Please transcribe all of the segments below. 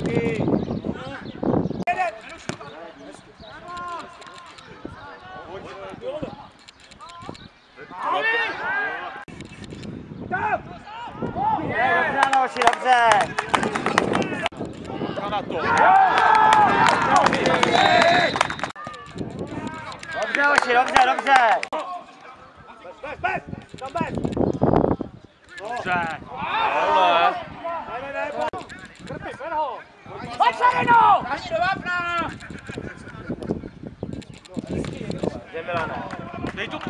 Dobře, Anoši, dobře. Dobře, Oši, dobře, dobře. Dobře. Pojď se, Reno! Táhni do vápna! Kde Milane? Dej tu!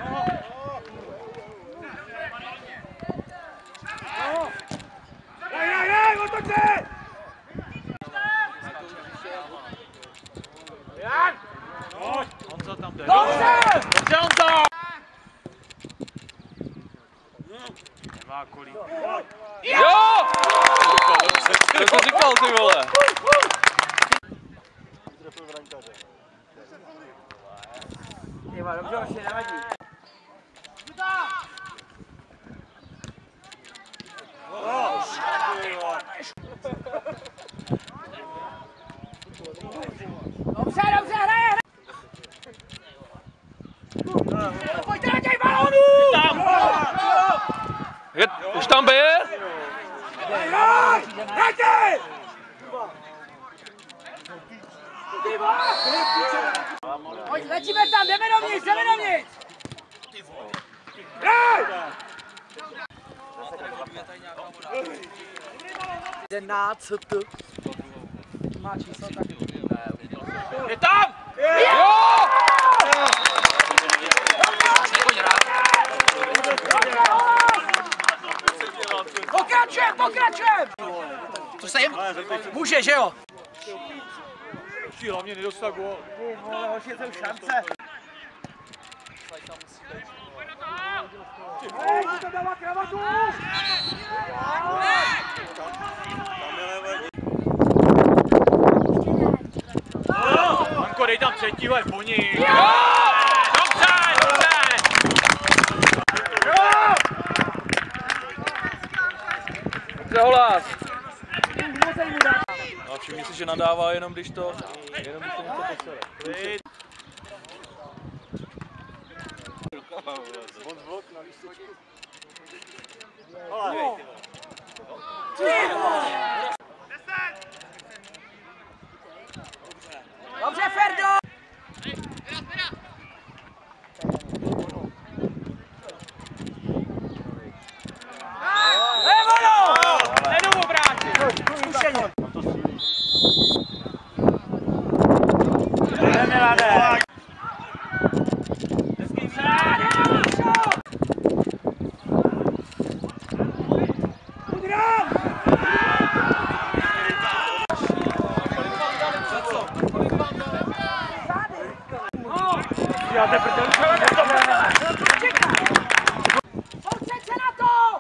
Dej, otoči! Jan! Honzo tam jde. Dobře! Dobře, Honzo! Nemá kolí. Jo! To jsi říkal, ty vole. Tyva, dobře, Oši, nevadí. Dobře, dobře, hraje! Pojďte na těch balónů! Už tam byl? Hrajte! Pojď, letíme tam, jdeme dovnitř, jdeme dovnitř! Hraj! 11. Má číslo taky. Je tam! Jo! Pokračujem, pokračujem! Co se jim? Může, že jo? Hlavně nedostal gól. Ty vole, Hoši, jsou šance. Hej, to dává kravatu! Anko, dej tam třetíhle po ní. Dobře, dobře! Dobře, Holás. A všimni si, že nadává jenom když to něco posere. Dobře, Ferdo! Volo! Nedomu vrátit! Zkušeně! Jdeme, Milane! Já teprve Soustřeď se na to!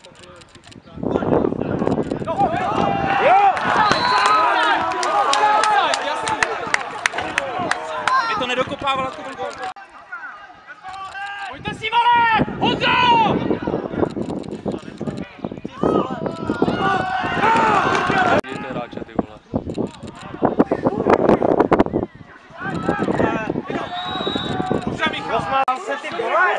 je to nedokopávala tu gól. Pojďte si, vole! Honzo! Dějte hráče, ty vole. Rozmál se ty vole!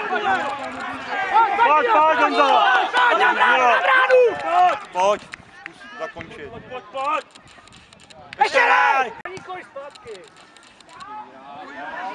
Pojď, Honzo! Pojď, na bránu! Pojď, zakončit. Ještě hraj! Nikoli zpátky!